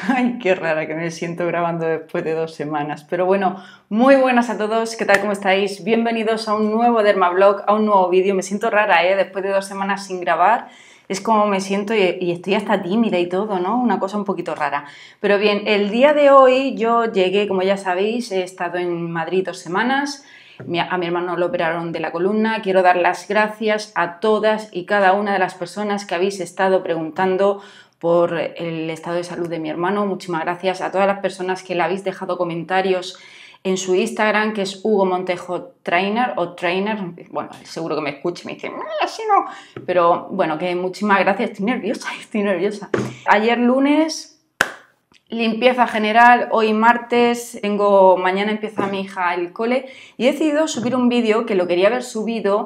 Ay, qué rara que me siento grabando después de 2 semanas. Pero bueno, muy buenas a todos, ¿qué tal? ¿Cómo estáis? Bienvenidos a un nuevo Dermablog, a un nuevo vídeo. Me siento rara, después de 2 semanas sin grabar. Es como me siento y estoy hasta tímida y todo, ¿no? Una cosa un poquito rara. Pero bien, el día de hoy yo llegué, como ya sabéis, he estado en Madrid 2 semanas. A mi hermano lo operaron de la columna. Quiero dar las gracias a todas y cada una de las personas que habéis estado preguntando por el estado de salud de mi hermano. Muchísimas gracias a todas las personas que le habéis dejado comentarios en su Instagram, que es Hugo Montejo Trainer o Trainer. Bueno, seguro que me escucha y me dice, así no. Pero bueno, que muchísimas gracias. Estoy nerviosa. Ayer lunes, limpieza general. Hoy martes, mañana empieza mi hija el cole y he decidido subir un vídeo que lo quería haber subido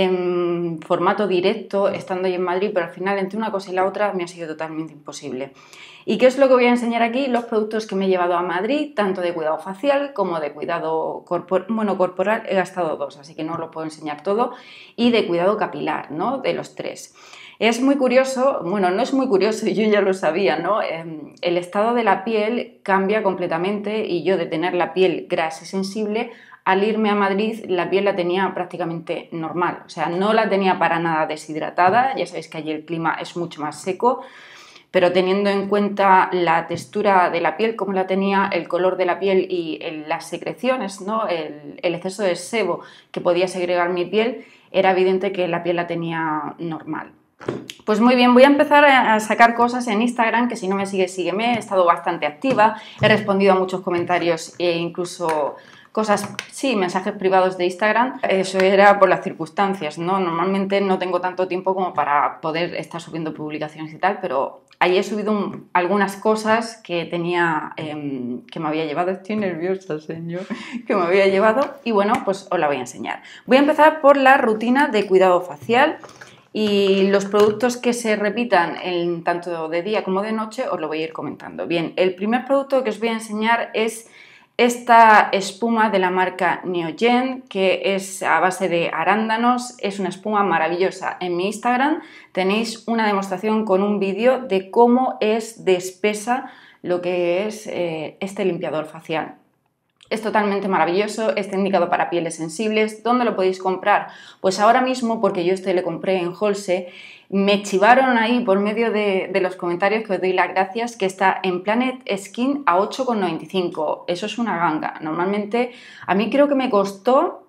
en formato directo estando ahí en Madrid, pero al final entre una cosa y la otra me ha sido totalmente imposible. ¿Y qué es lo que voy a enseñar aquí? Los productos que me he llevado a Madrid, tanto de cuidado facial como de cuidado corporal. He gastado dos, así que no os lo puedo enseñar todo, y de cuidado capilar, ¿no? De los tres. Es muy curioso, bueno, no es muy curioso, yo ya lo sabía, ¿no? El estado de la piel cambia completamente y yo de tener la piel grasa y sensible, al irme a Madrid la piel la tenía prácticamente normal, o sea, no la tenía para nada deshidratada. Ya sabéis que allí el clima es mucho más seco, pero teniendo en cuenta la textura de la piel, como la tenía, el color de la piel y las secreciones, ¿no? El exceso de sebo que podía segregar mi piel, era evidente que la piel la tenía normal. Pues muy bien, voy a empezar a sacar cosas en Instagram, que si no me sigues, sígueme. He estado bastante activa, he respondido a muchos comentarios e incluso cosas, sí, mensajes privados de Instagram. Eso era por las circunstancias, ¿no? Normalmente no tengo tanto tiempo como para poder estar subiendo publicaciones y tal, pero ahí he subido algunas cosas que tenía, que me había llevado. Estoy nerviosa, señor, que me había llevado, y bueno, pues os la voy a enseñar. Voy a empezar por la rutina de cuidado facial. Y los productos que se repitan tanto de día como de noche os lo voy a ir comentando. Bien, el primer producto que os voy a enseñar es esta espuma de la marca Neogen, que es a base de arándanos. Es una espuma maravillosa. En mi Instagram tenéis una demostración con un vídeo de cómo es de espesa lo que es este limpiador facial. Es totalmente maravilloso, está indicado para pieles sensibles. ¿Dónde lo podéis comprar? Pues ahora mismo, porque yo le compré en Wholesale, me chivaron ahí por medio de los comentarios, que os doy las gracias, que está en Planet Skin a 8,95. Eso es una ganga. Normalmente a mí creo que me costó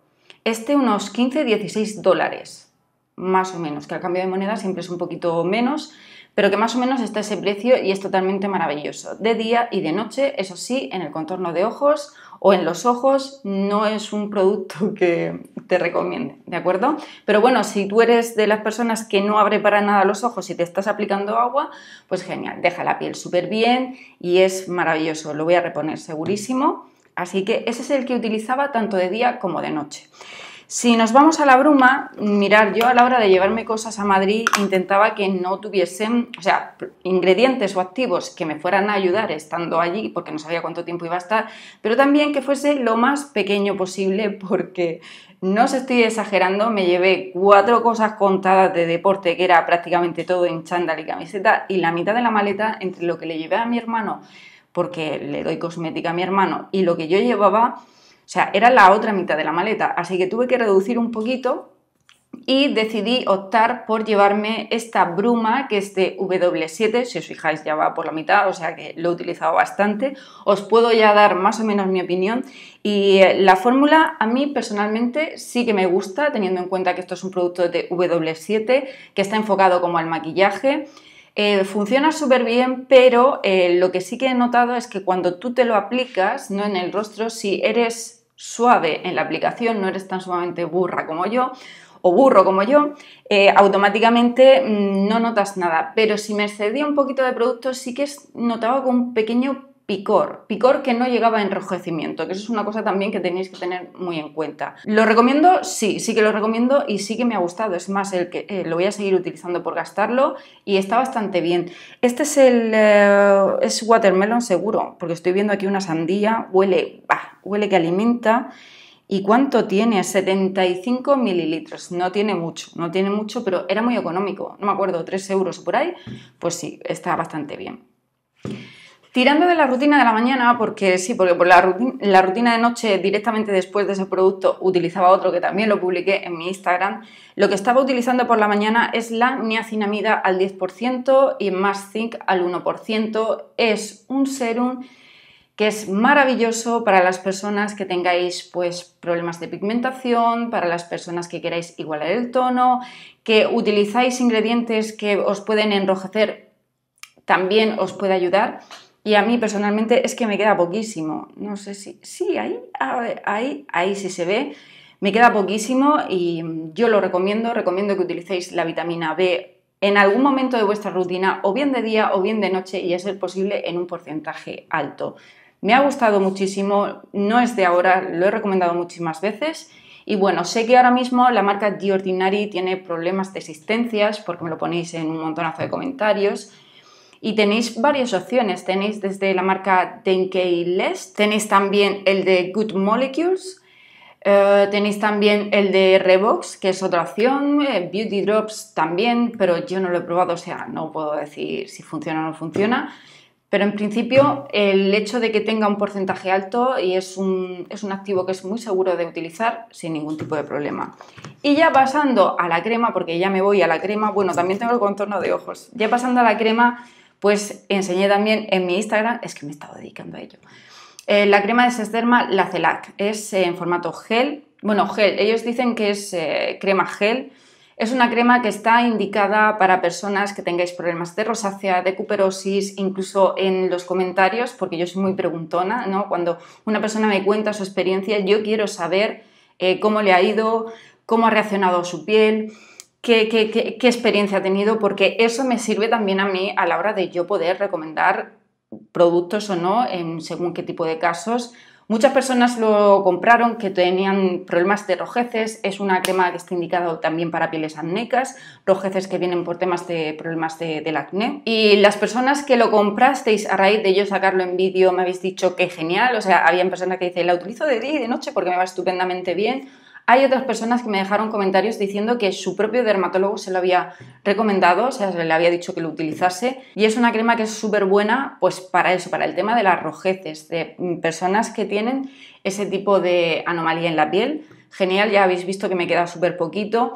unos 15-16 dólares, más o menos, que al cambio de moneda siempre es un poquito menos, pero que más o menos está ese precio y es totalmente maravilloso. De día y de noche, eso sí, en el contorno de ojos o en los ojos, no es un producto que te recomiende, ¿de acuerdo? Pero bueno, si tú eres de las personas que no abre para nada los ojos y te estás aplicando agua, pues genial, deja la piel súper bien y es maravilloso. Lo voy a reponer segurísimo. Así que ese es el que utilizaba tanto de día como de noche. Si nos vamos a la bruma, mirar, yo a la hora de llevarme cosas a Madrid intentaba que no tuviesen, o sea, ingredientes o activos que me fueran a ayudar estando allí, porque no sabía cuánto tiempo iba a estar, pero también que fuese lo más pequeño posible, porque no os estoy exagerando, me llevé 4 cosas contadas de deporte, que era prácticamente todo en chándal y camiseta, y la mitad de la maleta, entre lo que le llevé a mi hermano, porque le doy cosmética a mi hermano, y lo que yo llevaba, o sea, era la otra mitad de la maleta, así que tuve que reducir un poquito y decidí optar por llevarme esta bruma, que es de W7, si os fijáis ya va por la mitad, o sea que lo he utilizado bastante. Os puedo ya dar más o menos mi opinión, y la fórmula a mí personalmente sí que me gusta, teniendo en cuenta que esto es un producto de W7 que está enfocado como al maquillaje. Funciona súper bien, pero lo que sí que he notado es que cuando tú te lo aplicas, no en el rostro, si eres suave en la aplicación, no eres tan sumamente burra como yo o burro como yo, automáticamente no notas nada. Pero si me excedía un poquito de producto, sí que notaba con un pequeño picor que no llegaba a enrojecimiento, que eso es una cosa también que tenéis que tener muy en cuenta. ¿Lo recomiendo? Sí que lo recomiendo y sí que me ha gustado. Es más, lo voy a seguir utilizando por gastarlo y está bastante bien. Este es es watermelon seguro, porque estoy viendo aquí una sandía, huele que alimenta. ¿Y cuánto tiene? 75 mililitros. No tiene mucho, pero era muy económico. No me acuerdo, 3 euros o por ahí. Pues sí, está bastante bien. Tirando de la rutina de la mañana, porque sí, porque por la rutina de noche directamente después de ese producto utilizaba otro que también lo publiqué en mi Instagram. Lo que estaba utilizando por la mañana es la niacinamida al 10% y Mast Zinc al 1%. Es un serum que es maravilloso para las personas que tengáis pues, problemas de pigmentación, para las personas que queráis igualar el tono, que utilizáis ingredientes que os pueden enrojecer, también os puede ayudar. Y a mí personalmente es que me queda poquísimo. No sé si... Sí, ahí sí se ve. Me queda poquísimo y yo lo recomiendo. Recomiendo que utilicéis la vitamina B en algún momento de vuestra rutina, o bien de día o bien de noche, y a ser posible en un porcentaje alto. Me ha gustado muchísimo, no es de ahora, lo he recomendado muchísimas veces. Y bueno, sé que ahora mismo la marca The Ordinary tiene problemas de existencias, porque me lo ponéis en un montonazo de comentarios. Y tenéis varias opciones, tenéis desde la marca Denkeyless, tenéis también el de Good Molecules, tenéis también el de Revox, que es otra opción, Beauty Drops también, pero yo no lo he probado, o sea, no puedo decir si funciona o no funciona. Pero en principio el hecho de que tenga un porcentaje alto y es un activo que es muy seguro de utilizar sin ningún tipo de problema. Y ya pasando a la crema, porque ya me voy a la crema, bueno, también tengo el contorno de ojos. Ya pasando a la crema, pues enseñé también en mi Instagram, es que me he estado dedicando a ello. La crema de Sesderma, la Celac, es en formato gel. Bueno, gel, ellos dicen que es crema gel. Es una crema que está indicada para personas que tengáis problemas de rosácea, de cuperosis, incluso en los comentarios, porque yo soy muy preguntona, ¿no? Cuando una persona me cuenta su experiencia, yo quiero saber cómo le ha ido, cómo ha reaccionado su piel, qué experiencia ha tenido, porque eso me sirve también a mí a la hora de yo poder recomendar productos o no, según qué tipo de casos. Muchas personas lo compraron que tenían problemas de rojeces, es una crema que está indicada también para pieles acnéicas, rojeces que vienen por temas de problemas del acné. Y las personas que lo comprasteis a raíz de yo sacarlo en vídeo me habéis dicho que genial, o sea, habían personas que dicen la utilizo de día y de noche porque me va estupendamente bien. Hay otras personas que me dejaron comentarios diciendo que su propio dermatólogo se lo había recomendado, o sea, se le había dicho que lo utilizase, y es una crema que es súper buena pues para eso, para el tema de las rojeces, de personas que tienen ese tipo de anomalía en la piel. Genial, ya habéis visto que me queda súper poquito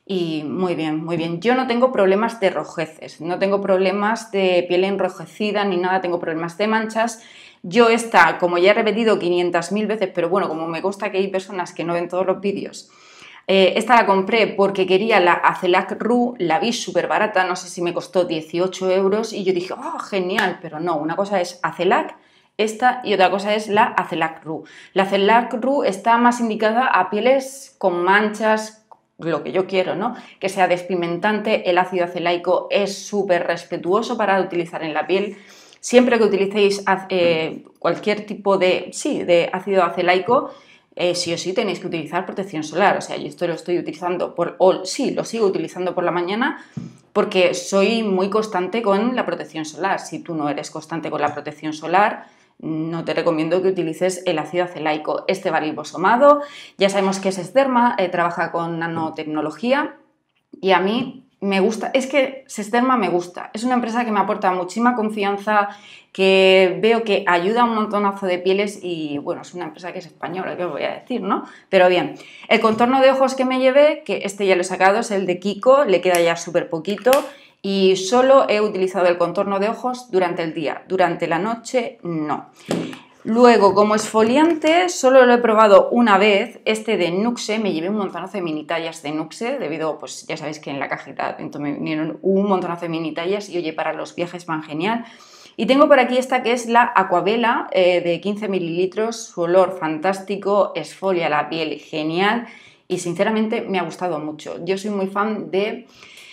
y muy bien, muy bien. Yo no tengo problemas de rojeces, no tengo problemas de piel enrojecida ni nada, tengo problemas de manchas. Yo esta, como ya he repetido 500.000 veces, pero bueno, como me consta que hay personas que no ven todos los vídeos, esta la compré porque quería la Acelac Ru, la vi súper barata, no sé si me costó 18 euros y yo dije, oh, genial, pero no, una cosa es Acelac, esta, y otra cosa es la Acelac Ru. La Acelac Ru está más indicada a pieles con manchas, lo que yo quiero, ¿no? Que sea despigmentante, el ácido acelaico es súper respetuoso para utilizar en la piel. Siempre que utilicéis cualquier tipo de ácido acelaico, sí o sí tenéis que utilizar protección solar. O sea, yo esto lo estoy utilizando lo sigo utilizando por la mañana porque soy muy constante con la protección solar. Si tú no eres constante con la protección solar, no te recomiendo que utilices el ácido acelaico. Este va liposomado, ya sabemos que es Sesderma, trabaja con nanotecnología y a mí me gusta, es que Sesderma me gusta, es una empresa que me aporta muchísima confianza, que veo que ayuda a un montonazo de pieles y bueno, es una empresa que es española, ¿qué os voy a decir, no? Pero bien, el contorno de ojos que me llevé, que este ya lo he sacado, es el de Kiko, le queda ya súper poquito y solo he utilizado el contorno de ojos durante el día, durante la noche no. Luego, como exfoliante, solo lo he probado una vez, este de Nuxe, me llevé un montonazo de mini tallas de Nuxe, debido, pues ya sabéis que en la cajita dentro me vinieron un montonazo de mini tallas y oye, para los viajes van genial. Y tengo por aquí esta que es la Aquavela de 15 mililitros, su olor fantástico, exfolia la piel genial y sinceramente me ha gustado mucho. Yo soy muy fan de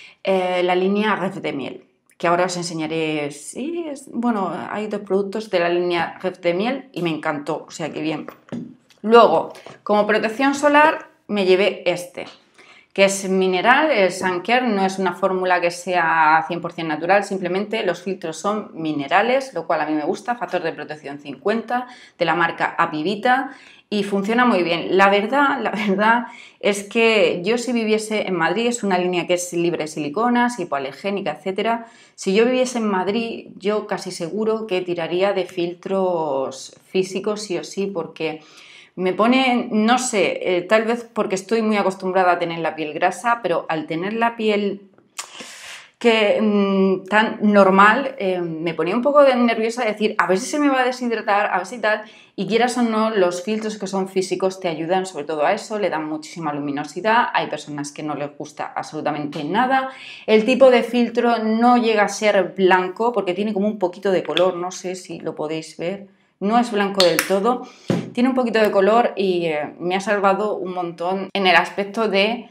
la línea Ref de Miel, que ahora os enseñaré. Sí, bueno, hay dos productos de la línea Ref de Miel y me encantó, o sea que bien. Luego, como protección solar me llevé este, que es mineral. El Sun Care no es una fórmula que sea 100% natural, simplemente los filtros son minerales, lo cual a mí me gusta, factor de protección 50 de la marca Apivita y funciona muy bien. La verdad es que yo si viviese en Madrid, es una línea que es libre de siliconas, hipoalergénica, etcétera. Si yo viviese en Madrid, yo casi seguro que tiraría de filtros físicos sí o sí, porque me pone, no sé, tal vez porque estoy muy acostumbrada a tener la piel grasa, pero al tener la piel tan normal, me ponía un poco nerviosa de decir, a ver si se me va a deshidratar, a ver si tal, y quieras o no, los filtros que son físicos te ayudan sobre todo a eso, le dan muchísima luminosidad, hay personas que no les gusta absolutamente nada, el tipo de filtro no llega a ser blanco porque tiene como un poquito de color, no sé si lo podéis ver, no es blanco del todo, tiene un poquito de color y me ha salvado un montón en el aspecto de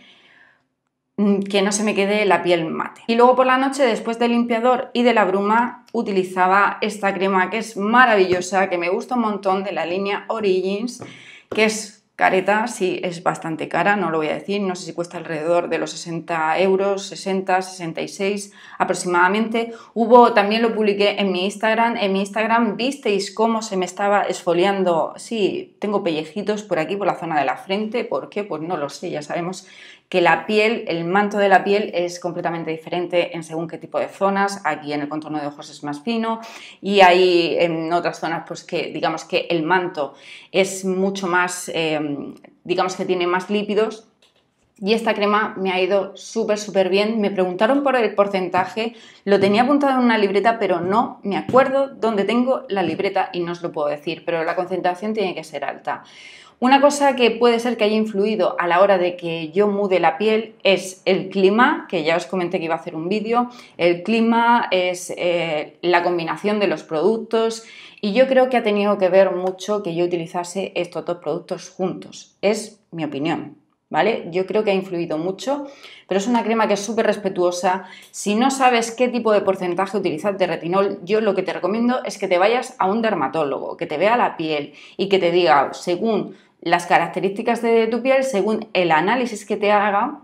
que no se me quede la piel mate. Y luego por la noche, después del limpiador y de la bruma, utilizaba esta crema que es maravillosa, que me gusta un montón, de la línea Origins, que es careta, sí, es bastante cara, no lo voy a decir, no sé si cuesta alrededor de los 60 euros, 60, 66 aproximadamente. También lo publiqué en mi Instagram visteis cómo se me estaba esfoliando, sí, tengo pellejitos por aquí, por la zona de la frente, ¿por qué? Pues no lo sé, ya sabemos que la piel, el manto de la piel es completamente diferente en según qué tipo de zonas. Aquí en el contorno de ojos es más fino y hay en otras zonas pues que digamos que el manto es mucho más, digamos que tiene más lípidos. Y esta crema me ha ido súper bien. Me preguntaron por el porcentaje, lo tenía apuntado en una libreta, pero no me acuerdo dónde tengo la libreta y no os lo puedo decir, pero la concentración tiene que ser alta. Una cosa que puede ser que haya influido a la hora de que yo mude la piel es el clima, que ya os comenté que iba a hacer un vídeo. El clima es la combinación de los productos y yo creo que ha tenido que ver mucho que yo utilizase estos dos productos juntos. Es mi opinión, ¿vale? Yo creo que ha influido mucho, pero es una crema que es súper respetuosa. Si no sabes qué tipo de porcentaje utilizar de retinol, yo lo que te recomiendo es que te vayas a un dermatólogo, que te vea la piel y que te diga, según las características de tu piel, según el análisis que te haga,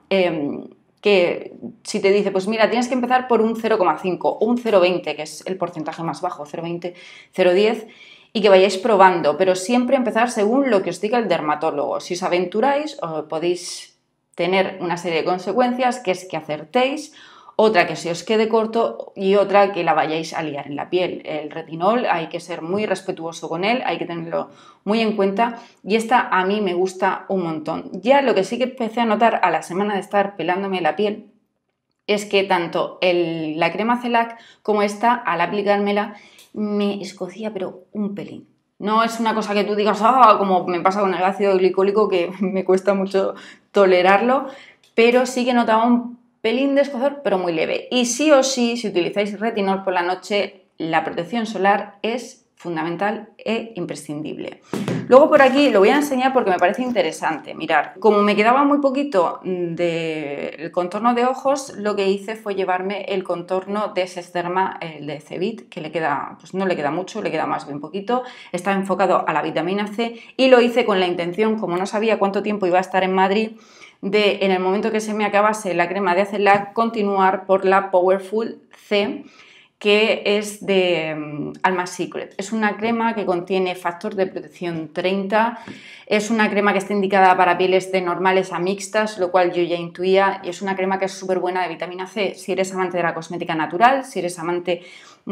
que si te dice, pues mira, tienes que empezar por un 0,5 o un 0,20, que es el porcentaje más bajo, 0,20, 0,10, y que vayáis probando, pero siempre empezar según lo que os diga el dermatólogo. Si os aventuráis, podéis tener una serie de consecuencias, que es que acertéis, otra que se os quede corto y otra que la vayáis a liar en la piel. El retinol hay que ser muy respetuoso con él, hay que tenerlo muy en cuenta y esta a mí me gusta un montón. Ya lo que sí que empecé a notar a la semana de estar pelándome la piel es que tanto la crema Celac como esta, al aplicármela, me escocía pero un pelín. No es una cosa que tú digas, como me pasa con el ácido glicólico, que me cuesta mucho tolerarlo, pero sí que notaba un pelín de escozor, pero muy leve. Y sí o sí, si utilizáis retinol por la noche, la protección solar es fundamental e imprescindible. Luego por aquí lo voy a enseñar porque me parece interesante. Mirad, como me quedaba muy poquito del contorno de ojos, lo que hice fue llevarme el contorno de Sesderma, el de Cevit, que le queda, pues no le queda mucho, le queda más bien poquito. Está enfocado a la vitamina C y lo hice con la intención, como no sabía cuánto tiempo iba a estar en Madrid, de en el momento que se me acabase la crema de Celac continuar por la Powerful C, que es de Alma Secret. Es una crema que contiene factor de protección 30, es una crema que está indicada para pieles de normales a mixtas, lo cual yo ya intuía, y es una crema que es súper buena de vitamina C. Si eres amante de la cosmética natural, si eres amante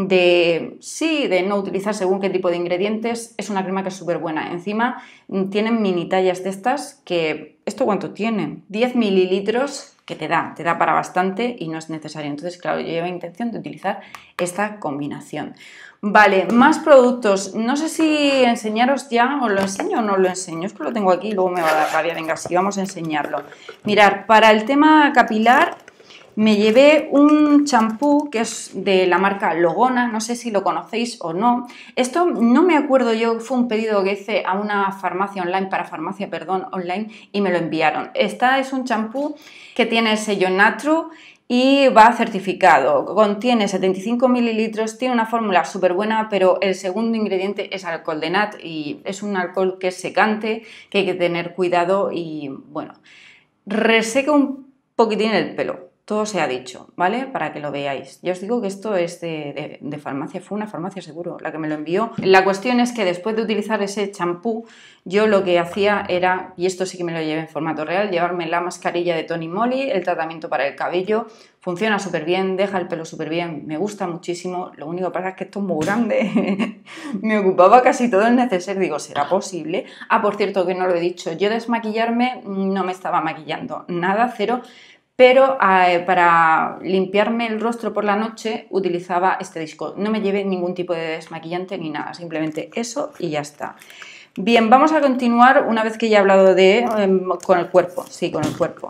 de no utilizar según qué tipo de ingredientes, es una crema que es súper buena. Encima tienen mini tallas de estas que, ¿esto cuánto tienen? 10 mililitros, que te da para bastante y no es necesario. Entonces, claro, yo llevo intención de utilizar esta combinación. Vale, más productos. No sé si enseñaros ya, os lo enseño o no lo enseño. Es que lo tengo aquí y luego me va a dar rabia. Venga, sí, vamos a enseñarlo. Mirad, para el tema capilar me llevé un champú que es de la marca Logona, no sé si lo conocéis o no. Esto no me acuerdo yo, fue un pedido que hice a una farmacia online, online, y me lo enviaron. Esta es un champú que tiene el sello Natru y va certificado. Contiene 75 mililitros, tiene una fórmula súper buena, pero el segundo ingrediente es alcohol de nat y es un alcohol que es secante, que hay que tener cuidado y bueno, reseca un poquitín el pelo. Todo se ha dicho, ¿vale? Para que lo veáis. Ya os digo que esto es de farmacia, fue una farmacia seguro la que me lo envió. La cuestión es que después de utilizar ese champú, yo lo que hacía era, y esto sí que me lo llevé en formato real, llevarme la mascarilla de Tony Moly, el tratamiento para el cabello. Funciona súper bien, deja el pelo súper bien, me gusta muchísimo. Lo único que pasa es que esto es muy grande. Me ocupaba casi todo el neceser. Digo, ¿será posible? Ah, por cierto, que no lo he dicho. Yo desmaquillarme no me estaba maquillando, nada, cero. Pero para limpiarme el rostro por la noche utilizaba este disco. No me llevé ningún tipo de desmaquillante ni nada, simplemente eso y ya está. Bien, vamos a continuar una vez que ya he hablado con el cuerpo. Sí, con el cuerpo.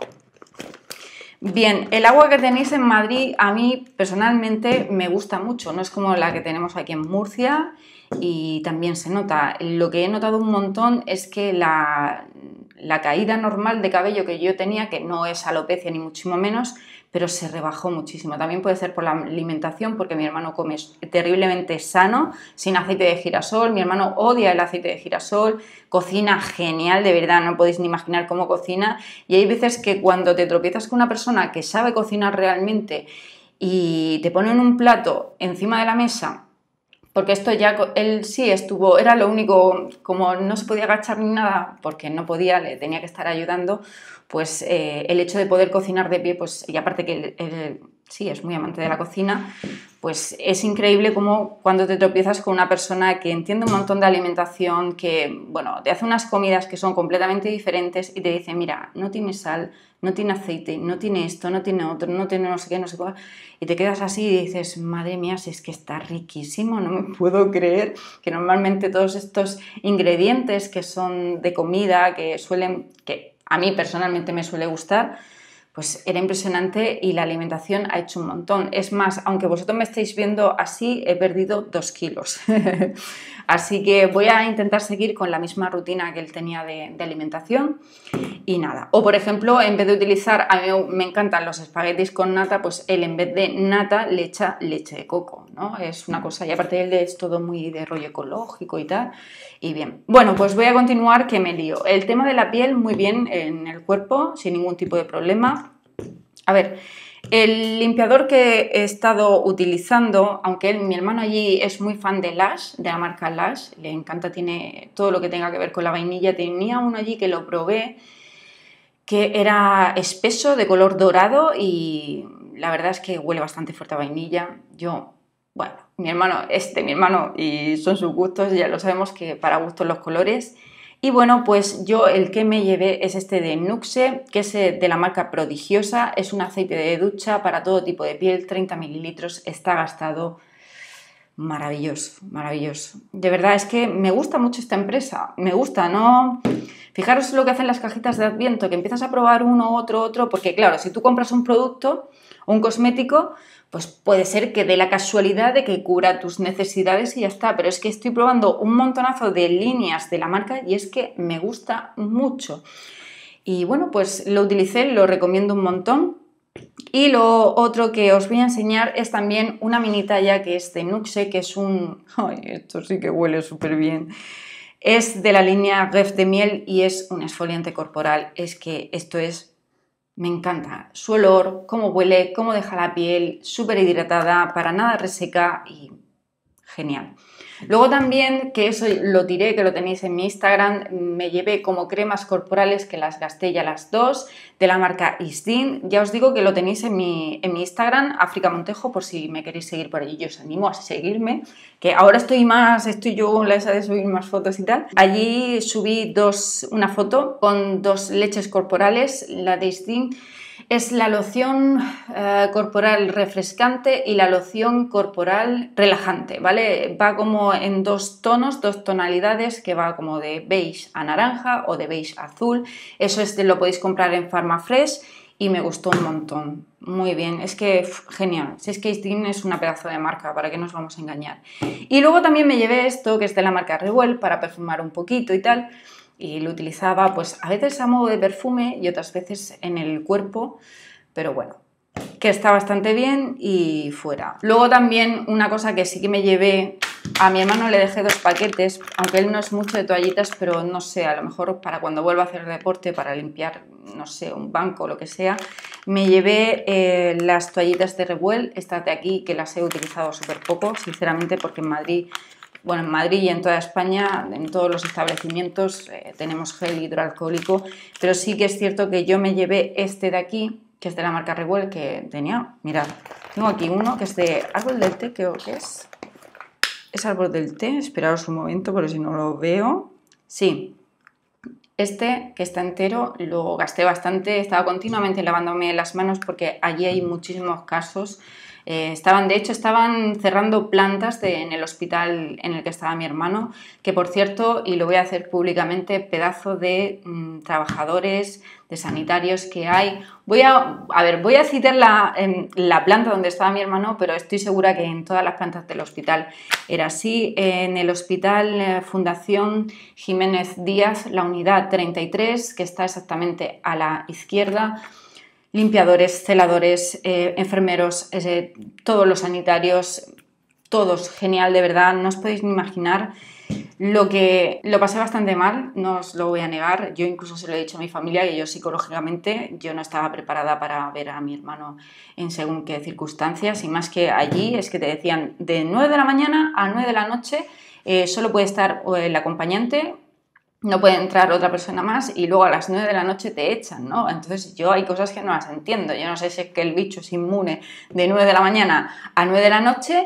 Bien, el agua que tenéis en Madrid a mí personalmente me gusta mucho. No es como la que tenemos aquí en Murcia y también se nota. Lo que he notado un montón es que la caída normal de cabello que yo tenía, que no es alopecia ni muchísimo menos, pero se rebajó muchísimo. También puede ser por la alimentación, porque mi hermano come terriblemente sano, sin aceite de girasol. Mi hermano odia el aceite de girasol, cocina genial, de verdad, no podéis ni imaginar cómo cocina. Y hay veces que cuando te tropiezas con una persona que sabe cocinar realmente y te ponen un plato encima de la mesa, porque esto ya, él sí estuvo, era lo único, como no se podía agachar ni nada, porque no podía, le tenía que estar ayudando, pues el hecho de poder cocinar de pie, pues, y aparte que él sí es muy amante de la cocina, pues es increíble como cuando te tropiezas con una persona que entiende un montón de alimentación, que, bueno, te hace unas comidas que son completamente diferentes y te dice, mira, no tiene sal, no tiene aceite, no tiene esto, no tiene otro, no tiene no sé qué, no sé cuál, y te quedas así y dices, madre mía, si es que está riquísimo, no me puedo creer que normalmente todos estos ingredientes que son de comida, que a mí personalmente me suele gustar, pues era impresionante y la alimentación ha hecho un montón. Es más, aunque vosotros me estéis viendo así, he perdido 2 kilos. Así que voy a intentar seguir con la misma rutina que él tenía de alimentación y nada. O por ejemplo, en vez de utilizar, a mí me encantan los espaguetis con nata, pues él en vez de nata le echa leche de coco, ¿no? Es una cosa, y aparte él es todo muy de rollo ecológico y tal. Y bien, bueno, pues voy a continuar que me lío. El tema de la piel, muy bien en el cuerpo, sin ningún tipo de problema. A ver, el limpiador que he estado utilizando, aunque mi hermano allí es muy fan de Lush, de la marca Lush, le encanta, tiene todo lo que tenga que ver con la vainilla, tenía uno allí que lo probé, que era espeso, de color dorado y la verdad es que huele bastante fuerte a vainilla. Bueno, mi hermano y son sus gustos, ya lo sabemos que para gustos los colores. Y bueno, pues yo el que me llevé es este de Nuxe, que es de la marca Prodigiosa, es un aceite de ducha para todo tipo de piel, 30 mililitros, está gastado, maravilloso, maravilloso. De verdad es que me gusta mucho esta empresa, me gusta, ¿no? Fijaros lo que hacen las cajitas de Adviento, que empiezas a probar uno, otro, porque claro, si tú compras un producto o un cosmético, pues puede ser que dé la casualidad de que cubra tus necesidades y ya está, pero es que estoy probando un montonazo de líneas de la marca y es que me gusta mucho. Y bueno, pues lo utilicé, lo recomiendo un montón. Y lo otro que os voy a enseñar es también una mini talla que es de Nuxe, que es un... ¡Ay, esto sí que huele súper bien! Es de la línea Ref de Miel y es un exfoliante corporal. Es que esto es... Me encanta su olor, cómo huele, cómo deja la piel, súper hidratada, para nada reseca y genial. Luego también, que eso lo tiré, que lo tenéis en mi Instagram, me llevé como cremas corporales que las gasté ya las dos, de la marca Isdin. Ya os digo que lo tenéis en mi Instagram, África Montejo, por si me queréis seguir por allí. Yo os animo a seguirme, que ahora estoy yo con la esa de subir más fotos y tal. Allí subí una foto con 2 leches corporales, la de Isdin. Es la loción corporal refrescante y la loción corporal relajante, ¿vale? Va como en 2 tonos, 2 tonalidades, que va como de beige a naranja o de beige a azul. Eso lo podéis comprar en Pharmafresh y me gustó un montón. Muy bien, es que genial. Si es que Isdin es una pedazo de marca, ¿para qué nos vamos a engañar? Y luego también me llevé esto, que es de la marca Revuel, para perfumar un poquito y tal. Y lo utilizaba pues a veces a modo de perfume y otras veces en el cuerpo, pero bueno, que está bastante bien y fuera. Luego también una cosa que sí que me llevé, A mi hermano le dejé 2 paquetes, aunque él no es mucho de toallitas, pero no sé, a lo mejor para cuando vuelva a hacer deporte, para limpiar, no sé, un banco o lo que sea, me llevé las toallitas de Revuel, estas de aquí, que las he utilizado súper poco, sinceramente, porque en Madrid, bueno, en Madrid y en toda España, en todos los establecimientos tenemos gel hidroalcohólico, pero sí que es cierto que yo me llevé este de aquí, que es de la marca Revuel, que tenía, mirad, tengo aquí uno que es de Árbol del Té, creo que es Árbol del Té, esperaos un momento, porque si no lo veo, sí. Este, que está entero, lo gasté bastante, estaba continuamente lavándome las manos porque allí hay muchísimos casos. De hecho, estaban cerrando plantas en el hospital en el que estaba mi hermano, que por cierto, y lo voy a hacer públicamente, pedazo de trabajadores, de sanitarios que hay. Voy a citar la planta donde estaba mi hermano, pero estoy segura que en todas las plantas del hospital era así. En el hospital Fundación Jiménez Díaz, la unidad 33, que está exactamente a la izquierda, limpiadores, celadores, enfermeros, todos los sanitarios, todos, genial, de verdad, no os podéis ni imaginar. Lo pasé bastante mal, no os lo voy a negar. Yo incluso se lo he dicho a mi familia que yo psicológicamente yo no estaba preparada para ver a mi hermano en según qué circunstancias, y más que allí es que te decían de 9 de la mañana a 9 de la noche solo puede estar el acompañante, no puede entrar otra persona más, y luego a las 9 de la noche te echan, ¿no? Entonces yo hay cosas que no las entiendo. Yo no sé si es que el bicho es inmune de 9 de la mañana a 9 de la noche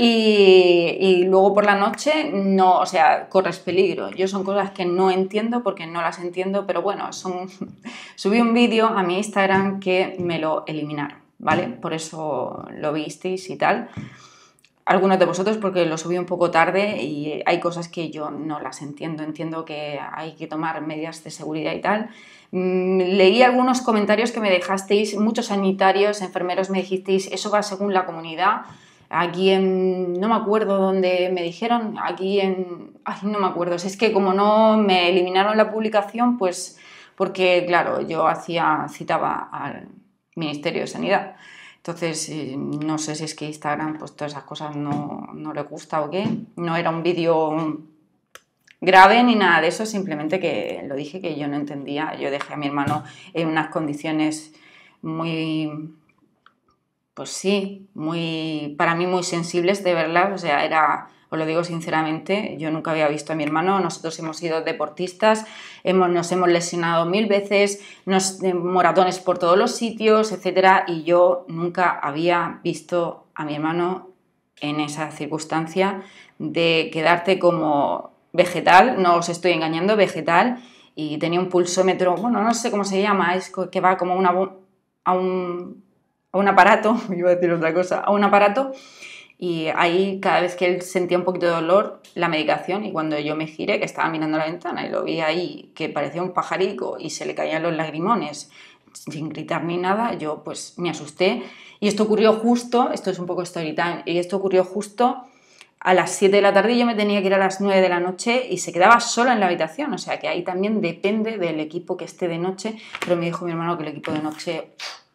y luego por la noche no, o sea, corres peligro. Yo son cosas que no entiendo porque no las entiendo, pero bueno, subí un vídeo a mi Instagram que me lo eliminaron, ¿vale? Por eso lo visteis y tal. Algunos de vosotros porque lo subí un poco tarde y hay cosas que yo no las entiendo. Entiendo que hay que tomar medidas de seguridad y tal. Leí algunos comentarios que me dejasteis, muchos sanitarios, enfermeros me dijisteis, eso va según la comunidad. Aquí no me acuerdo dónde me dijeron, no me acuerdo. Es que como no me eliminaron la publicación, pues porque claro, yo citaba al Ministerio de Sanidad. Entonces, no sé si es que Instagram, pues todas esas cosas no le gusta o qué. No era un vídeo grave ni nada de eso, simplemente que lo dije que yo no entendía. Yo dejé a mi hermano en unas condiciones muy, pues sí, para mí muy sensibles de verlas. O sea, os lo digo sinceramente, yo nunca había visto a mi hermano. Nosotros hemos sido deportistas, nos hemos lesionado 1000 veces, moratones por todos los sitios, etcétera, y yo nunca había visto a mi hermano en esa circunstancia de quedarte como vegetal, no os estoy engañando, vegetal, y tenía un pulsómetro, bueno, no sé cómo se llama, es que va como a un aparato, iba a decir otra cosa, a un aparato. Y ahí cada vez que él sentía un poquito de dolor, la medicación, y cuando yo me giré, que estaba mirando la ventana y lo vi ahí, que parecía un pajarico y se le caían los lagrimones, sin gritar ni nada, yo pues me asusté. Y esto ocurrió justo, esto es un poco story time, y esto ocurrió justo a las 7 de la tarde, y yo me tenía que ir a las 9 de la noche y se quedaba sola en la habitación. O sea que ahí también depende del equipo que esté de noche, pero me dijo mi hermano que el equipo de noche...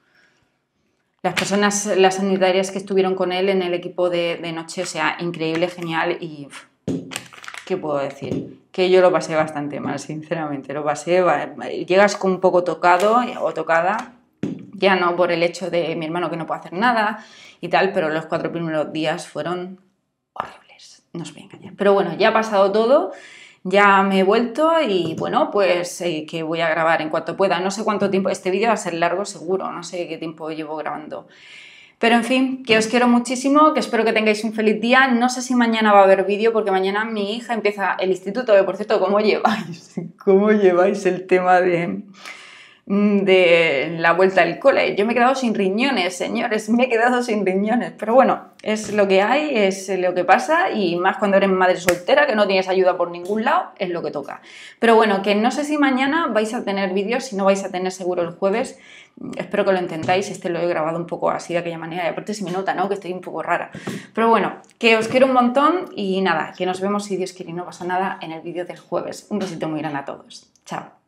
Las personas, las sanitarias que estuvieron con él en el equipo de noche, o sea, increíble, genial, y ¿qué puedo decir? Que yo lo pasé bastante mal, sinceramente, lo pasé, llegas con un poco tocado o tocada, ya no por el hecho de mi hermano que no puede hacer nada y tal, pero los 4 primeros días fueron horribles, no os voy a engañar. Pero bueno, ya ha pasado todo. Ya me he vuelto y bueno, pues que voy a grabar en cuanto pueda. No sé cuánto tiempo, este vídeo va a ser largo seguro, no sé qué tiempo llevo grabando. Pero en fin, que os quiero muchísimo, que espero que tengáis un feliz día. No sé si mañana va a haber vídeo porque mañana mi hija empieza el instituto, que por cierto, ¿cómo lleváis? ¿Cómo lleváis el tema de la vuelta al cole? Yo me he quedado sin riñones, señores, me he quedado sin riñones, pero bueno, es lo que hay, es lo que pasa, y más cuando eres madre soltera, que no tienes ayuda por ningún lado, es lo que toca. Pero bueno, que no sé si mañana vais a tener vídeos, si no vais a tener seguro el jueves. Espero que lo intentáis, lo he grabado un poco así de aquella manera, y aparte se me nota, ¿no?, que estoy un poco rara. Pero bueno, que os quiero un montón y nada, que nos vemos, si Dios quiere y no pasa nada, en el vídeo del jueves. Un besito muy grande a todos. Chao.